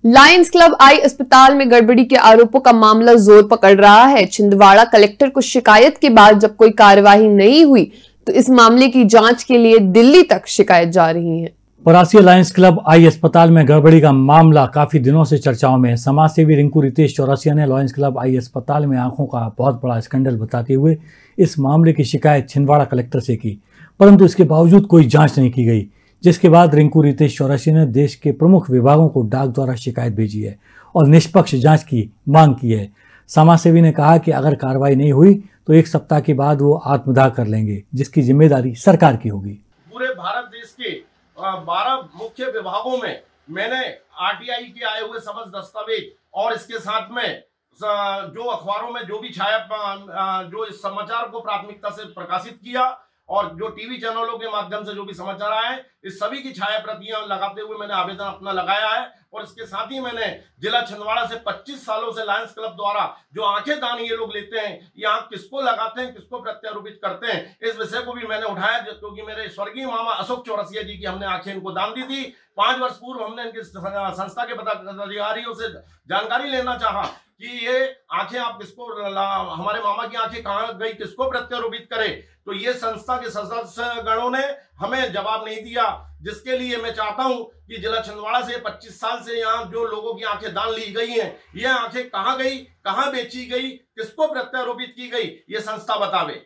Lions club I अस्पताल में गड़बड़ी के आरोपों का मामला जोर पकड़ रहा है। छिंदवाड़ा कलेक्टर को शिकायत के बाद जब कोई कार्यवाही नहीं हुई तो इस मामले की जांच के लिए दिल्ली तक शिकायत जा रही है। परासी लायंस क्लब आई अस्पताल में गड़बड़ी का मामला काफी दिनों से चर्चाओं में है। समाजसेवी रिंकू रितेश चौरसिया ने लायंस क्लब आई अस्पताल में आंखों का बहुत बड़ा स्कैंडल बताते हुए इस मामले की शिकायत छिंदवाड़ा कलेक्टर से की, परंतु इसके बावजूद कोई जांच नहीं की गई, जिसके बाद रिंकू रितेश चौरसिया ने देश के प्रमुख विभागों को डाक द्वारा शिकायत भेजी है और निष्पक्ष जांच की मांग की है। समाजसेवी ने कहा कि अगर कार्रवाई नहीं हुई तो एक सप्ताह के बाद वो आत्मदाह कर लेंगे, जिसकी जिम्मेदारी सरकार की होगी। पूरे भारत देश के 12 मुख्य विभागों में मैंने आरटीआई के आए हुए समस्त दस्तावेज और इसके साथ में जो अखबारों में जो भी छाया जो इस समाचार को प्राथमिकता से प्रकाशित किया और जो टीवी चैनलों के माध्यम से जो भी समाचार आए, इस सभी की छाया प्रतियां लगाते हुए मैंने आवेदन अपना लगाया है। और इसके साथ ही मैंने जिला छिंदवाड़ा से 25 सालों से लायंस क्लब द्वारा जो आंखें दान ये लोग लेते हैं, ये आंख किसको लगाते हैं, किसको प्रत्यारोपित करते हैं, इस विषय को भी मैंने उठाया, क्योंकि मेरे स्वर्गीय मामा अशोक चौरसिया जी की हमने आंखें इनको दान दी थी। 5 वर्ष पूर्व हमने इनकी संस्था के पदाधिकारियों से जानकारी लेना चाहा कि ये आंखें आप किसको, हमारे मामा की आंखें कहाँ गई, किसको प्रत्यारोपित करे, तो ये संस्था के सदस्य गणों ने हमें जवाब नहीं दिया, जिसके लिए मैं चाहता हूं कि जिला छिंदवाड़ा से 25 साल से यहाँ जो लोगों की आंखें दान ली गई हैं, ये आंखें कहाँ गई, कहाँ बेची गई, किसको प्रत्यारोपित की गई, ये संस्था बतावे।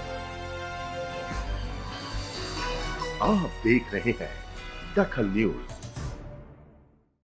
आप देख रहे हैं दखल न्यूज।